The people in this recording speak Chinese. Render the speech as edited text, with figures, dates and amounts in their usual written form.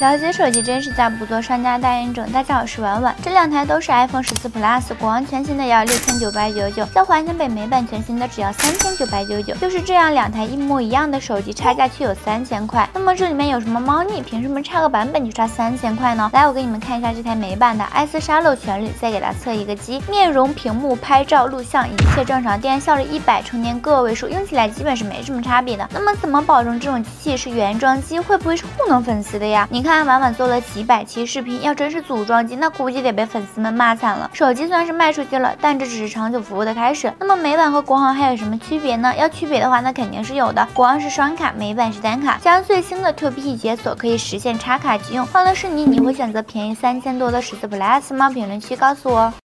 了解手机真实价，不做商家代言者。大家好，我是婉婉。这两台都是 iPhone 14 Plus， 国行全新的要6999，在华强北美版全新的只要3999。就是这样两台一模一样的手机，差价却有3000块。那么这里面有什么猫腻？凭什么差个版本就差3000块呢？来，我给你们看一下这台美版的艾斯沙漏全铝，再给它测一个机，面容、屏幕、拍照、录像一切正常，电效率100，充电个位数，用起来基本是没什么差别的。那么怎么保证这种机器是原装机？会不会是糊弄粉丝的呀？你看婉婉做了几百期视频，要真是组装机，那估计得被粉丝们骂惨了。手机虽然是卖出去了，但这只是长久服务的开始。那么美版和国行还有什么区别呢？要区别的话，那肯定是有的。国行是双卡，美版是单卡，加上最新的 2P 解锁可以实现插卡即用。换了是你，你会选择便宜3000多的14 Plus 吗？评论区告诉我。